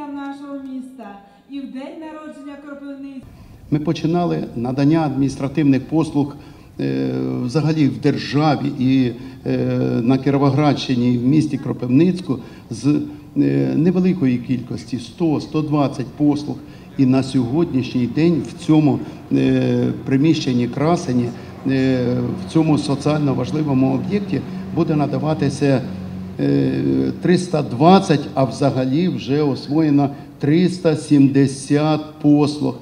народження нашого міста і в день народження Кропивницького. Ми починали надання адміністративних послуг взагалі в державі і на Кіровоградщині, і в місті Кропивницьку з невеликої кількості, 100-120 послуг. І на сьогоднішній день в цьому приміщенні Красені, в цьому соціально важливому об'єкті буде надаватися 320, а взагалі вже освоєно 370 послуг.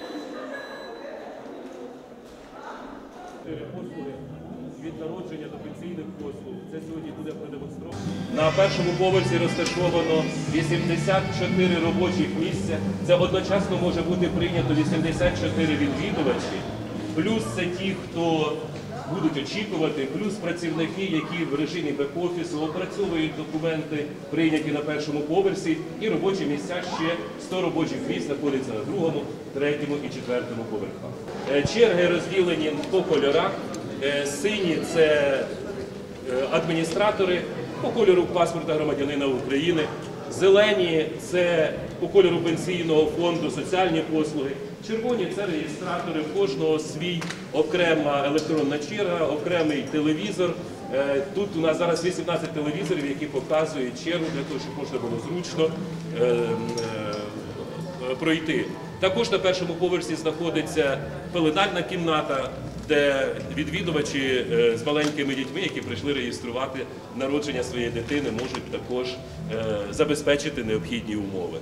Від народження до пенсійних послуг. Це сьогодні буде продемонстровано. На першому поверсі розташовано 84 робочих місця. Це одночасно може бути прийнято 84 відвідувачі. Плюс це ті, хто будуть очікувати, плюс працівники, які в режимі бек-офісу опрацьовують документи, прийняті на першому поверсі, і робочі місця ще 100 робочих місць знаходяться на другому, третьому і четвертому поверхах. Черги розділені по кольорах. Сині – це адміністратори по кольору паспорта громадянина України. Зелені – це по кольору пенсійного фонду, соціальні послуги. Червоні – це реєстратори, в кожного свій окрема електронна черга, окремий телевізор. Тут у нас зараз 18 телевізорів, які показують чергу для того, щоб можна було зручно пройти. Також на першому поверсі знаходиться пеленальна кімната, де відвідувачі з маленькими дітьми, які прийшли реєструвати народження своєї дитини, можуть також забезпечити необхідні умови.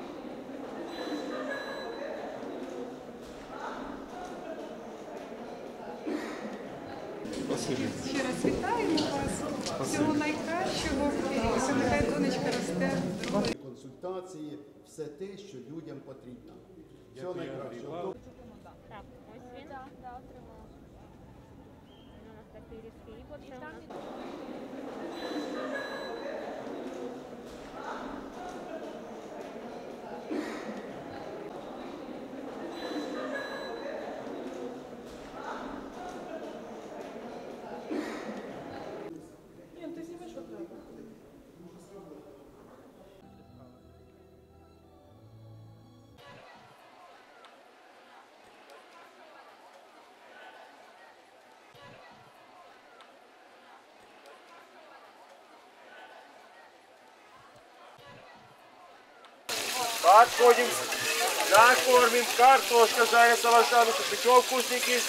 Ще раз вітаємо вас. Всього найкращого. І нехай донечка росте. Консультації, все те, що людям потрібно. Всього найкращого. Так, ось він. Да, отримала. У нас такий різкий. І от ще у нас. Подходим, накормим, картошка жарится, овощами, шашлычок вкусненький.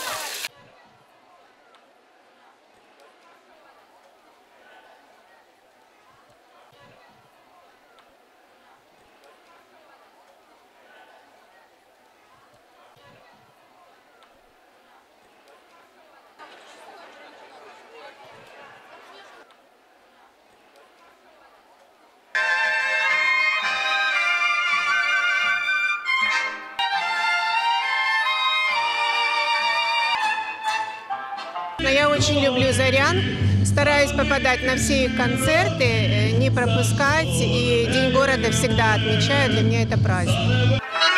Но я очень люблю Зарян, стараюсь попадать на все их концерты, не пропускать, и День города всегда отмечаю, для меня это праздник.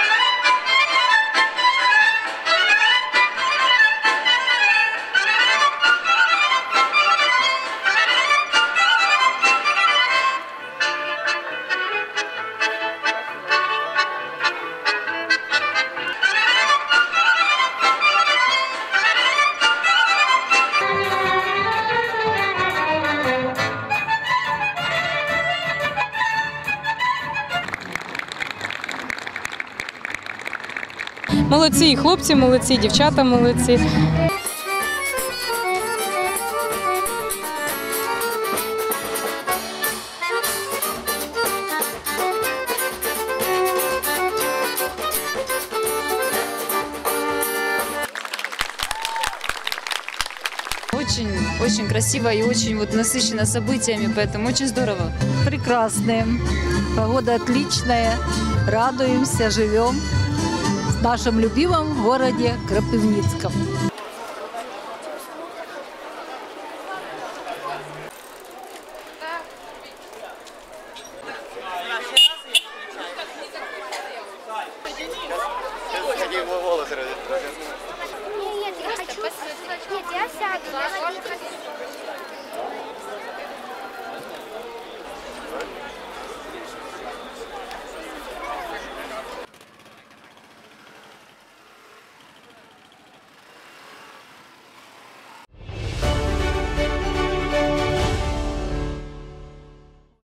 Молодці, і хлопці молодці, і дівчата молодці. Очень красиво и очень насыщенно событиями, поэтому очень здорово. Прекрасные. Погода отличная. Радуемся, живем в нашем любимом городе Кропивницком. Нет, я хочу. Нет, я сяду.